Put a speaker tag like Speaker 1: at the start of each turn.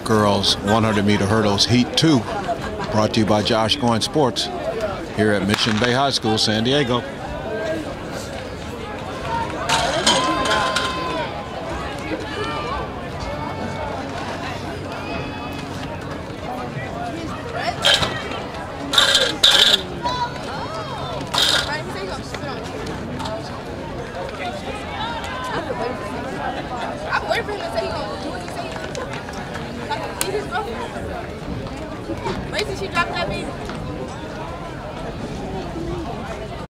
Speaker 1: girls 100-meter hurdles heat 2, brought to you by Josh Goynes Sports here at Mission Bay High School, San Diego.
Speaker 2: Wait till she dropped that baby.